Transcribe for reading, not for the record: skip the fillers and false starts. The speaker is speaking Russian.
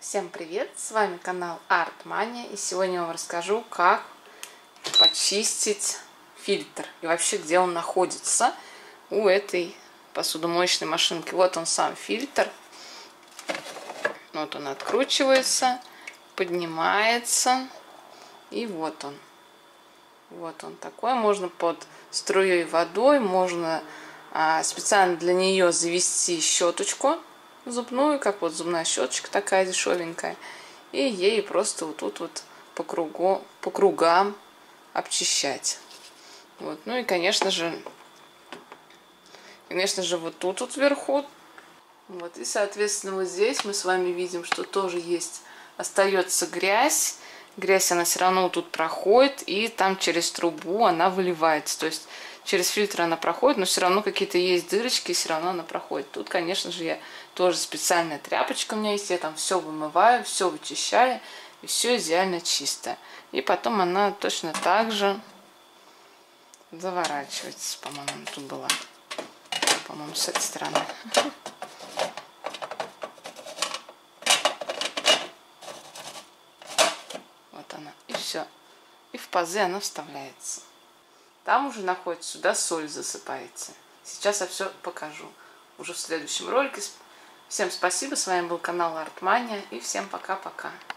Всем привет! С вами канал Art-Mania, и сегодня я вам расскажу, как почистить фильтр и вообще где он находится у этой посудомоечной машинки. Вот он сам фильтр. Вот он откручивается, поднимается, и вот он. Вот он такой. Можно под струей водой, можно специально для нее завести щеточку зубную, как вот зубная щеточка такая дешевенькая, и ей просто вот тут вот по кругам обчищать. Вот. Ну и конечно же вот тут вот вверху. Вот. И соответственно вот здесь мы с вами видим, что тоже есть, остается грязь. Грязь она все равно тут проходит, и там через трубу она выливается. То есть через фильтр она проходит, но все равно какие-то есть дырочки, все равно она проходит. Тут, конечно же, я тоже специальная тряпочка у меня есть, я там все вымываю, все вычищаю, и все идеально чисто. И потом она точно так же заворачивается, по-моему, тут была, по-моему, с этой стороны. Вот она, и все. И в пазы она вставляется. Там уже находится, сюда соль засыпается. Сейчас я все покажу уже в следующем ролике. Всем спасибо, с вами был канал Art-Mania, и всем пока-пока.